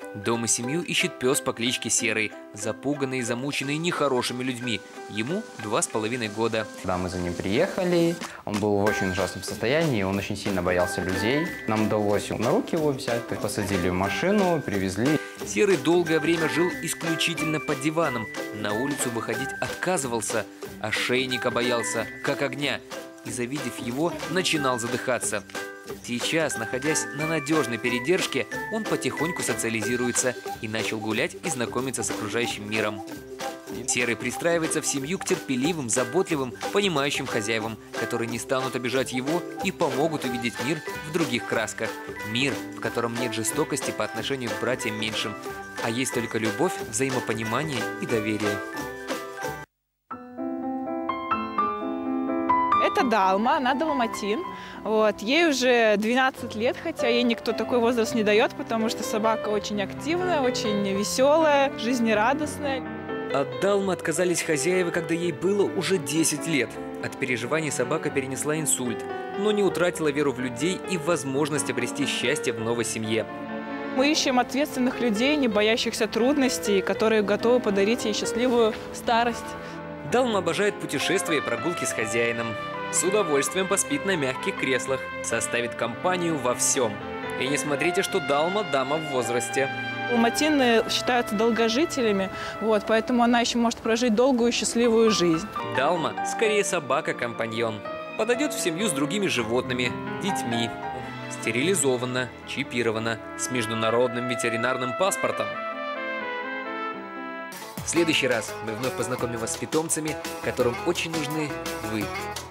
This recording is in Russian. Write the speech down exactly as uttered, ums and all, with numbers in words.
Дом и семью ищет пес по кличке Серый, запуганный и замученный нехорошими людьми. Ему два с половиной года. Когда мы за ним приехали, он был в очень ужасном состоянии, он очень сильно боялся людей. Нам удалось на руки его взять, посадили в машину, привезли. Серый долгое время жил исключительно под диваном. На улицу выходить отказывался, ошейника боялся, как огня. И, завидев его, начинал задыхаться. Сейчас, находясь на надежной передержке, он потихоньку социализируется и начал гулять и знакомиться с окружающим миром. Серый пристраивается в семью к терпеливым, заботливым, понимающим хозяевам, которые не станут обижать его и помогут увидеть мир в других красках. Мир, в котором нет жестокости по отношению к братьям меньшим, а есть только любовь, взаимопонимание и доверие. Это Далма, она далматин. Вот. Ей уже двенадцать лет, хотя ей никто такой возраст не дает, потому что собака очень активная, очень веселая, жизнерадостная. От Далмы отказались хозяева, когда ей было уже десять лет. От переживаний собака перенесла инсульт, но не утратила веру в людей и возможность обрести счастье в новой семье. Мы ищем ответственных людей, не боящихся трудностей, которые готовы подарить ей счастливую старость. Далма обожает путешествия и прогулки с хозяином. С удовольствием поспит на мягких креслах, составит компанию во всем. И не смотрите, что Далма – дама в возрасте. Далматины считаются долгожителями, вот, поэтому она еще может прожить долгую и счастливую жизнь. Далма – скорее собака-компаньон. Подойдет в семью с другими животными, детьми. Стерилизована, чипирована, с международным ветеринарным паспортом. В следующий раз мы вновь познакомим вас с питомцами, которым очень нужны вы.